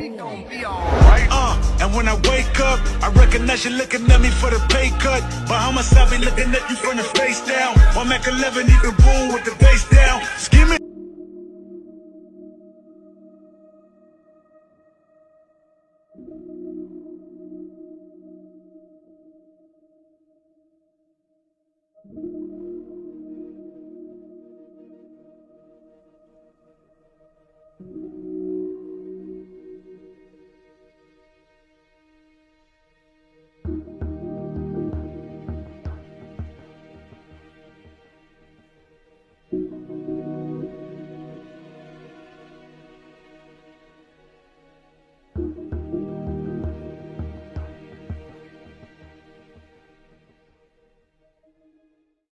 And when I wake up, I recognize you looking at me for the pay cut. Bahamas, I be looking at you from the face down. Or Mac 11, even boom with the bass down. Skimming.